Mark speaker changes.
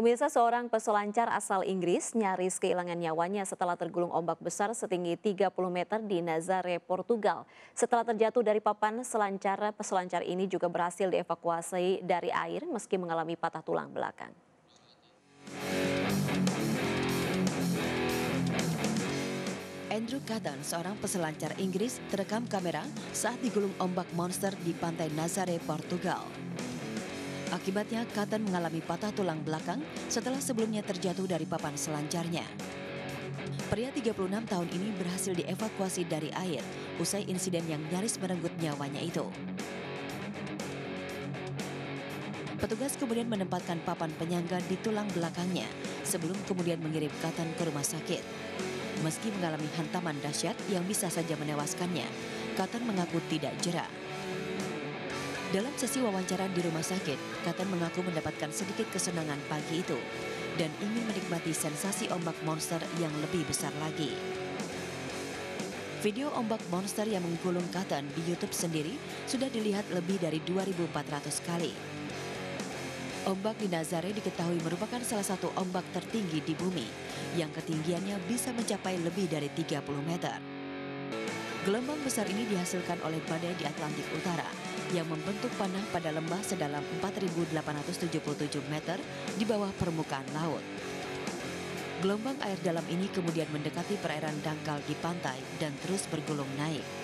Speaker 1: Pemirsa, seorang peselancar asal Inggris nyaris kehilangan nyawanya setelah tergulung ombak besar setinggi 30 meter di Nazaré, Portugal. Setelah terjatuh dari papan selancar, peselancar ini juga berhasil dievakuasi dari air meski mengalami patah tulang belakang.
Speaker 2: Andrew Cotton, seorang peselancar Inggris, terekam kamera saat digulung ombak monster di pantai Nazaré, Portugal. Akibatnya, Cotton mengalami patah tulang belakang setelah sebelumnya terjatuh dari papan selancarnya. Pria 36 tahun ini berhasil dievakuasi dari air usai insiden yang nyaris merenggut nyawanya itu. Petugas kemudian menempatkan papan penyangga di tulang belakangnya sebelum kemudian mengirim Cotton ke rumah sakit. Meski mengalami hantaman dahsyat yang bisa saja menewaskannya, Cotton mengaku tidak jera. Dalam sesi wawancara di rumah sakit, Cotton mengaku mendapatkan sedikit kesenangan pagi itu dan ingin menikmati sensasi ombak monster yang lebih besar lagi. Video ombak monster yang menggulung Cotton di YouTube sendiri sudah dilihat lebih dari 2.400 kali. Ombak di Nazaré diketahui merupakan salah satu ombak tertinggi di bumi yang ketinggiannya bisa mencapai lebih dari 30 meter. Gelombang besar ini dihasilkan oleh badai di Atlantik Utara yang membentuk panah pada lembah sedalam 4.877 meter di bawah permukaan laut. Gelombang air dalam ini kemudian mendekati perairan dangkal di pantai dan terus bergulung naik.